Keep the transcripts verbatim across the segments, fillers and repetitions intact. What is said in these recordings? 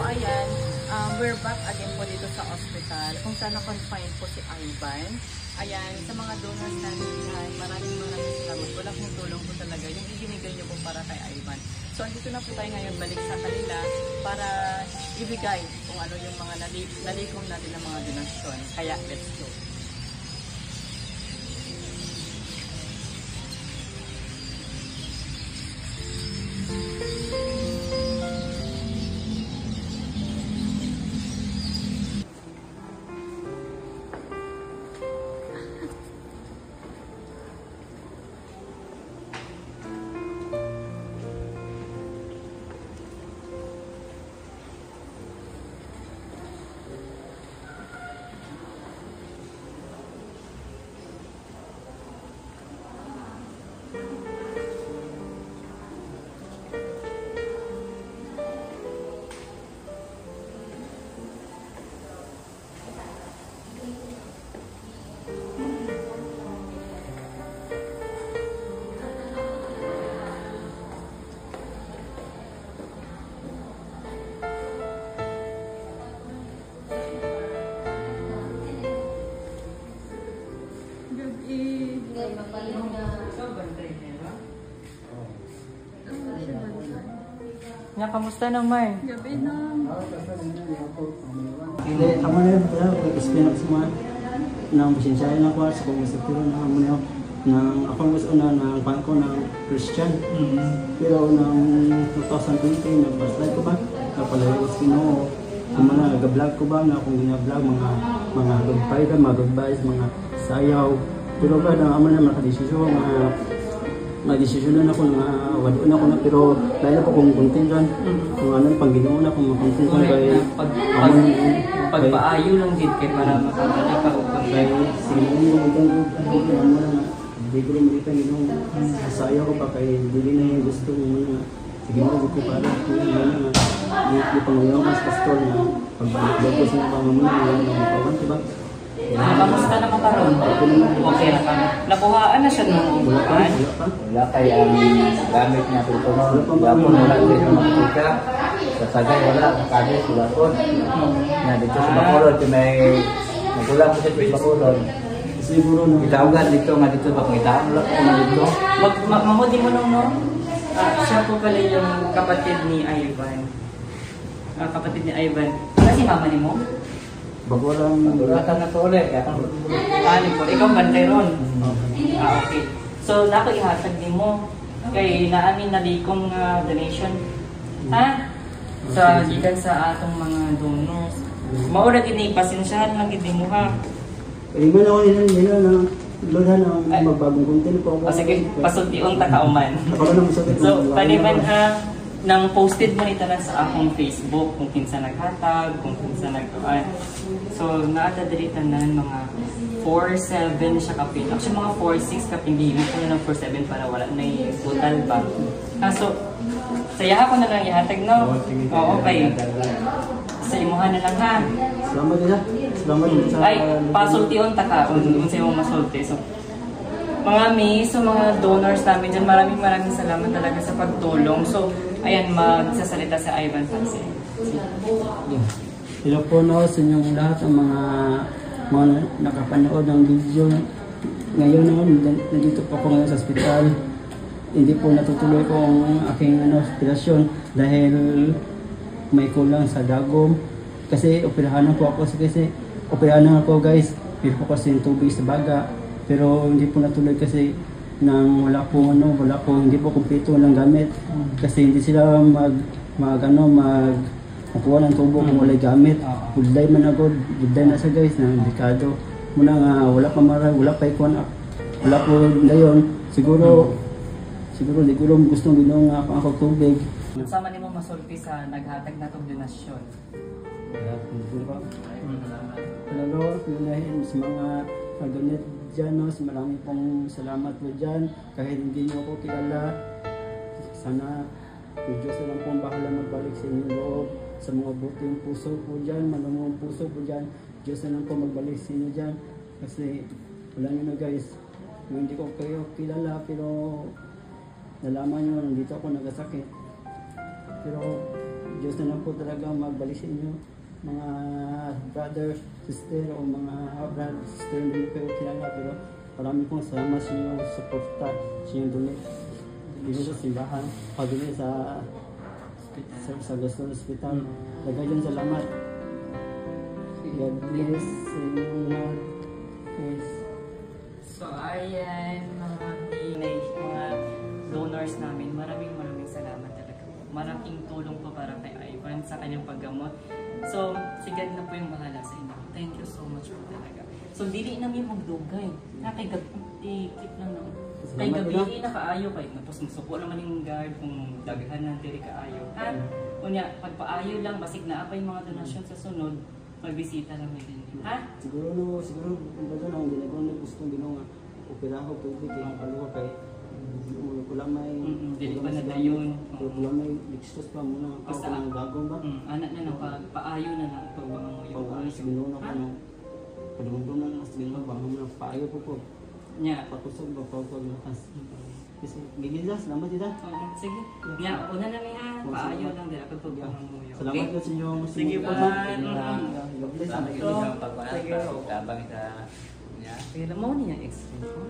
ayan, um, we're back again po dito sa hospital kung saan na-confine po si Ivan. Ayan, sa mga donors natin dyan, maraming maraming salamat. Wala pong tulong po talaga yung ibinigay niyo po para kay Ivan. So, andito na po tayo ngayon balik sa kanila para ibigay kung ano yung mga nali nalikom natin ng mga donasyon. Kaya, let's go. Nga, kamusta naman? Gabi na. Hindi, ako na yun. Explain ako sa mga nang pasensyahe na ko sa kong masakiro na ako na nang ako gusto na ng pangko ng Christian. Pero nang twenty twenty, nag-baslide ko ba? Kapalayo ko Ginoo. Kung mga nag-vlog ko ba na kung gina-vlog mga mga goodbye ka, mga goodbyes, mga sayaw. Pero ba na amo na makadesisyon mga nag-desisyon na ako na walo na ako na pero dahil po kung content ran kung ano pang Ginoo na kung content ran kay pagpaayo lang din kay para makamali ka o kay sige mo mo mo hindi ko rin makita Ginoo sayaw ko pa kay dili na gusto mo na sige mo ko para kung ano na di pangayaw mas pastor na pagbalik ko sa mga mga mga kawan diba. Ah, kamusta naman karon? Okay na ka. Nakuhaan na siya nung upuan? Wala kay ang gamit niya kung tunod. Gapon wala din ang makikita. Sa sagay wala, kami sila po. Na dito sa Bacolod, may nagulang po siya sa Bacolod. Siguro na itawgan dito nga dito ba kung itaan wala ko na dito. Mamudi mo nung no? Siya po pala yung kapatid ni Ivan. Kapatid ni Ivan. Kasi mama ni mo? Bagulang Baguratan na to ulit. Ano po, ikaw bantay ron. Ah, okay. So, nako ihatag ni mo kay naamin nalikom nga donation. Ha? Sa gikan sa atong mga donors. Mao ra gid ni pasensyahan lang gid mo ha. Eh man ako nila nila na loda na magbagong content po ako. O sige, pasultiun ta kauman. Ako na masakit. So, paniman ha nang posted mo nito na sa akong Facebook kung kinsa naghatag, kung kinsa nagtuan. So, naata diri tanan mga four seven siya kapin. Actually, mga four six kapin. Hindi ko na ng four seven para wala na yung total ba. Ah, so, saya ako na lang ihatag, no? Oo, okay. Sa imuhan na lang, ha? Salamat din ha. Salamat din sa... Ay, pasultiun ta ka. Kung sa'yo mo masulti. So, mga mi, so mga donors namin dyan, maraming maraming salamat talaga sa pagtulong. So, ayan, magsasalita sa Ivan Fancy. Hello po no, sa inyong lahat ng mga mga nakapanood ng video. Ngayon no, nandito po ako ngayon sa ospital. Hindi po natutuloy ko ang aking ano, operasyon dahil may kulang sa dagom. Kasi operahan po ako kasi operahan ako guys. May po kasi yung tubig sa baga. Pero hindi po natuloy kasi nang wala po ano, wala po hindi po kumpleto ng gamit. Kasi hindi sila mag mag ano, mag makuha ng tubo kung wala'y gamit. Budlay man agad, budlay na sa guys na delikado. Muna nga wala pa mara, wala pa ikon up. Wala po ngayon. Siguro siguro di ko lang gustong Ginoo nga ako tubig. Sama nimo masulti sa naghatag natong donasyon. Talaga, pinahin sa mga pag-donate dyan, no? Marami pong salamat po dyan. Kahit hindi nyo ako kilala, sana yung Diyos na lang pong bahala magbalik sa inyong loob. Sa mga buting puso po dyan, malungong puso po dyan, Diyos na lang po magbalik sa inyo dyan. Kasi wala nyo na guys, hindi ko kayo kilala pero nalaman nyo nandito ako nagasakit. Pero Diyos na lang po talaga magbalik sa inyo, mga brother, sister, o mga brother, sister, hindi ko kayo kilala, pero marami pong salamat sa inyong suporta, sa inyong donate. Dito sa simbahan, pag-donate sa sa, sa Gaston Hospital. Dagdagan salamat. God bless sa inyong lahat. Yes. So ayan, mga inay, mga donors namin, maraming maraming salamat talaga. Malaking tulong po para kay Ivan sa kanyang paggamot. So, si God na po yung bahala sa inyo. Thank you so much po talaga. So, dili namin magdugay. Na kay gabi, i-keep lang naman. Kay gabi, nakaayo kayo. Tapos masuko naman yung guard kung daghan ng diri kaayo. At, kunya, pagpaayo lang, basig na apa yung mga donasyon sa sunod, magbisita lang din. Ha? Siguro no, siguro baga na hindi na na gusto ginawa opera ko tubig kay kaluwa kay wala may dili pa na dayon. Wala may likstos pa muna basta ang gagawin ba? Mm, anak na lang paayo na lang pag mga mo yung pag siguro na ko no. Padungdong na lang siguro ba mo paayo po po. Nya patusog ba pa ko lakas. Kasi gigil salamat dita. Sige. Nya una na mi ha. Paayo lang dira pag pag mga mo. Salamat po sa inyo. Sige po. God bless ang Sige po. Tabang sa niya. Kaya mo niya explain ko.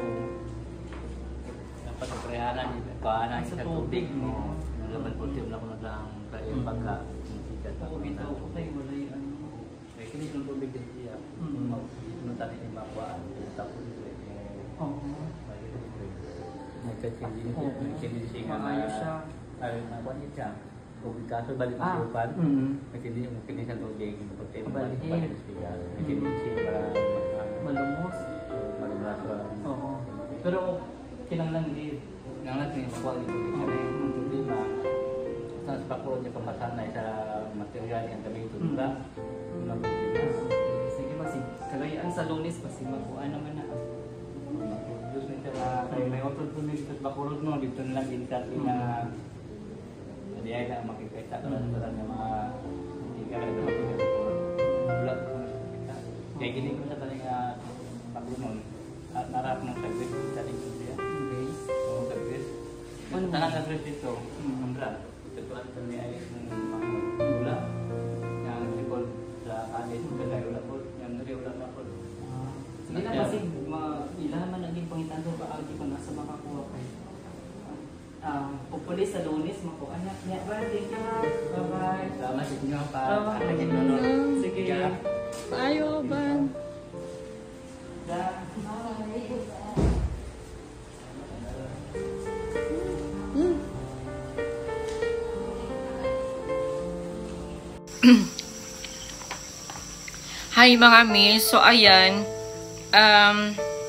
Dapat prehanan ni paanan sa tubig mo. Laban po tim na kuno lang kay pagka sikat ako bitaw ko kay wala yung ano. May kini ng tubig din siya. Mo tani ni makuan tapos oh. May kini may kini siya Maayo siya. Ay na kuan siya. Kung kaso balik Ah, sa upan, mm. may kini yung kini sa tubig, pagka yung balik Balik. pa rin siya. May kini siya para Malumos. malumras pa. Oo. Pero kinanglang din. Nangat yung pakuha dito siya na yung problema. Sa pakuha niya pamasanay sa material yang kami ito, diba? Mga problema. Sige masig. Kagayaan sa Lunes masig magkuha naman na. Diyos na siya na kayo may otod po dito sa Bacolod mo, dito na lang din kati na hindi ay lang makikita ka lang sa mga hindi ka lang naman din sa bulat ko na makikita. Kaya ginig ko sa taling paglunon at narap ng tagwis sa taling kuliya. Guys. Oo, tagwis. Yung tanang tagwis dito, ang bulat. Tutuan sa may ayos ng mga bulat. Yung sipol sa kanis, kaya ulat po. Yung nari ulat na po. Sige na kasi ilan naman naging pangitan doon pa agi kung nasa makakuha kayo. Um, pupulis sa Lunes, makuha na. Yeah, well, thank you. Bye-bye. Salamat sa inyo pa. Oh, sige. Ayo, ban. Da. Hi mga miss. So ayan. Um,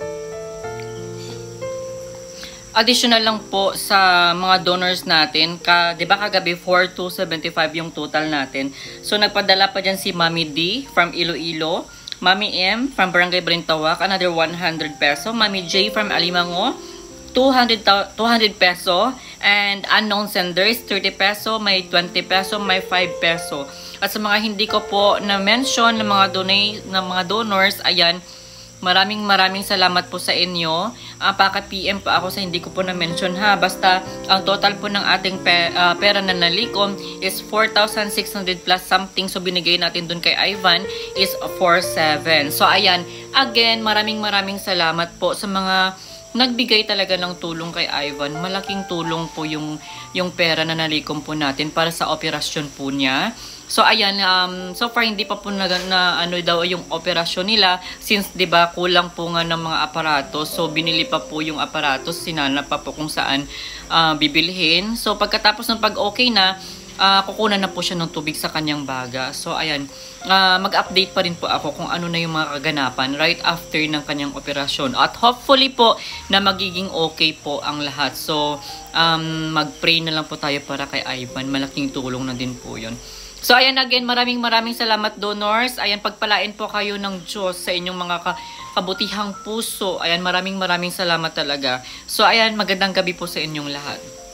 additional lang po sa mga donors natin. Ka, 'di ba kagabi four two seventy-five yung total natin. So nagpadala pa diyan si Mami D from Iloilo, Mami M from Barangay Brintawak, another one hundred peso, Mami J from Alimango, two hundred peso, and unknown senders thirty peso, may twenty peso, may five peso. At sa mga hindi ko po na mention ng mga donate ng mga donors, ayan, maraming maraming salamat po sa inyo. Uh, Paka-P M pa ako sa hindi ko po na-mention ha. Basta ang total po ng ating pe, uh, pera na nalikom is four thousand six hundred plus something. So binigay natin dun kay Ivan is four seven. So ayan, again, maraming maraming salamat po sa mga nagbigay talaga ng tulong kay Ivan. Malaking tulong po yung, yung pera na nalikom po natin para sa operasyon po niya. So ayan, um, so far hindi pa po na, na ano daw yung operasyon nila since 'di ba kulang po nga ng mga aparatos. So binili pa po yung aparatos, sinanap pa po kung saan uh, bibilhin. So pagkatapos ng pag-okay na, uh, kukunan na po siya ng tubig sa kanyang baga. So ayan, uh, mag-update pa rin po ako kung ano na yung mga kaganapan right after ng kanyang operasyon. At hopefully po na magiging okay po ang lahat. So um, mag-pray na lang po tayo para kay Ivan. Malaking tulong na din po yun. So ayan, again, maraming maraming salamat donors. Ayan, pagpalain po kayo ng Diyos sa inyong mga ka kabutihang puso. Ayan, maraming maraming salamat talaga. So ayan, magandang gabi po sa inyong lahat.